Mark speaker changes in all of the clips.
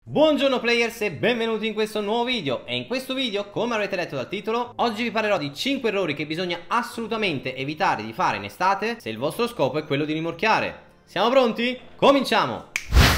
Speaker 1: Buongiorno players e benvenuti in questo nuovo video. E in questo video, come avrete letto dal titolo, oggi vi parlerò di 5 errori che bisogna assolutamente evitare di fare in estate se il vostro scopo è quello di rimorchiare. Siamo pronti? Cominciamo!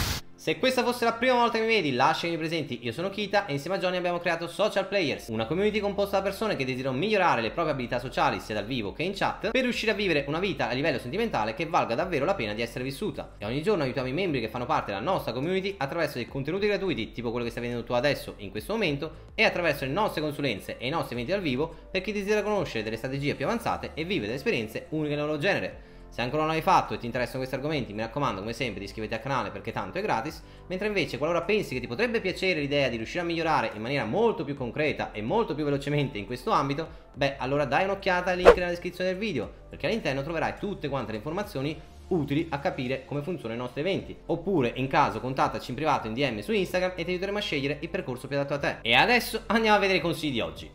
Speaker 1: Se questa fosse la prima volta che mi vedi, lasciami presenti, io sono Kita e insieme a Johnny abbiamo creato Social Players, una community composta da persone che desiderano migliorare le proprie abilità sociali sia dal vivo che in chat per riuscire a vivere una vita a livello sentimentale che valga davvero la pena di essere vissuta. E ogni giorno aiutiamo i membri che fanno parte della nostra community attraverso dei contenuti gratuiti tipo quello che stai vedendo tu adesso in questo momento e attraverso le nostre consulenze e i nostri eventi dal vivo per chi desidera conoscere delle strategie più avanzate e vivere delle esperienze uniche nel loro genere. Se ancora non l'hai fatto e ti interessano questi argomenti, mi raccomando come sempre di iscriverti al canale perché tanto è gratis, mentre invece qualora pensi che ti potrebbe piacere l'idea di riuscire a migliorare in maniera molto più concreta e molto più velocemente in questo ambito, beh allora dai un'occhiata al link nella descrizione del video, perché all'interno troverai tutte quante le informazioni utili a capire come funzionano i nostri eventi. Oppure in caso contattaci in privato in DM su Instagram e ti aiuteremo a scegliere il percorso più adatto a te. E adesso andiamo a vedere i consigli di oggi.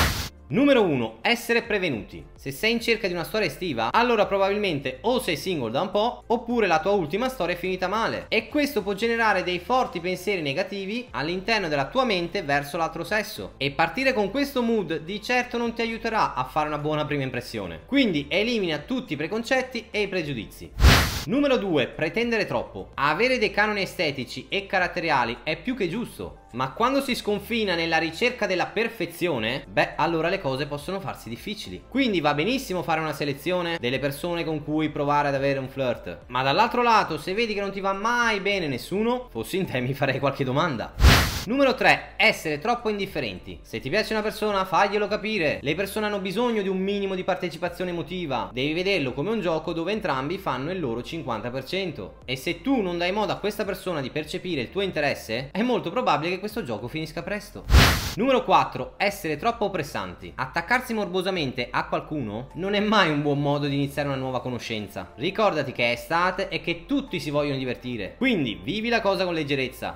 Speaker 1: Numero 1. Essere prevenuti. Se sei in cerca di una storia estiva, allora probabilmente o sei single da un po', oppure la tua ultima storia è finita male. E questo può generare dei forti pensieri negativi all'interno della tua mente verso l'altro sesso. E partire con questo mood di certo non ti aiuterà a fare una buona prima impressione. Quindi elimina tutti i preconcetti e i pregiudizi. Numero 2. Pretendere troppo. Avere dei canoni estetici e caratteriali è più che giusto, ma quando si sconfina nella ricerca della perfezione, beh, allora le cose possono farsi difficili. Quindi va benissimo fare una selezione delle persone con cui provare ad avere un flirt, ma dall'altro lato, se vedi che non ti va mai bene nessuno, fossi in te mi farei qualche domanda. Numero 3. Essere troppo indifferenti. Se ti piace una persona, faglielo capire. Le persone hanno bisogno di un minimo di partecipazione emotiva. Devi vederlo come un gioco dove entrambi fanno il loro 50%. E se tu non dai modo a questa persona di percepire il tuo interesse, è molto probabile che questo gioco finisca presto. Numero 4. Essere troppo pressanti. Attaccarsi morbosamente a qualcuno non è mai un buon modo di iniziare una nuova conoscenza. Ricordati che è estate e che tutti si vogliono divertire. Quindi vivi la cosa con leggerezza.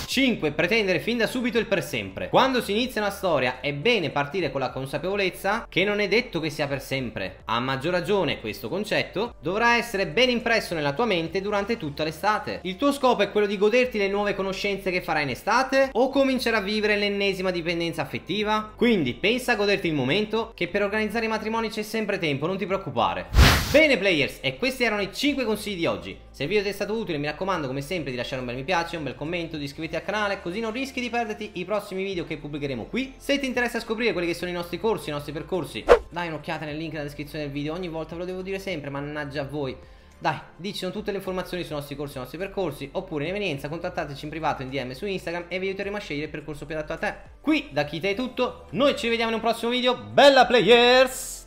Speaker 1: 5. Pretendere fin da subito il per sempre. Quando si inizia una storia è bene partire con la consapevolezza che non è detto che sia per sempre. A maggior ragione questo concetto dovrà essere ben impresso nella tua mente durante tutta l'estate. Il tuo scopo è quello di goderti le nuove conoscenze che farai in estate o cominciare a vivere l'ennesima dipendenza affettiva? Quindi pensa a goderti il momento, che per organizzare i matrimoni c'è sempre tempo, non ti preoccupare. Bene players, e questi erano i 5 consigli di oggi. Se il video ti è stato utile mi raccomando come sempre di lasciare un bel mi piace, un bel commento, di iscriverti al canale, così non rischi di perderti i prossimi video che pubblicheremo qui. Se ti interessa scoprire quelli che sono i nostri corsi, i nostri percorsi, dai un'occhiata nel link nella descrizione del video. Ogni volta ve lo devo dire sempre, mannaggia a voi. Dai, dicino tutte le informazioni sui nostri corsi e i nostri percorsi, oppure in evenienza contattateci in privato in DM su Instagram e vi aiuteremo a scegliere il percorso più adatto a te. Qui da Kita è tutto, noi ci vediamo in un prossimo video. Bella players!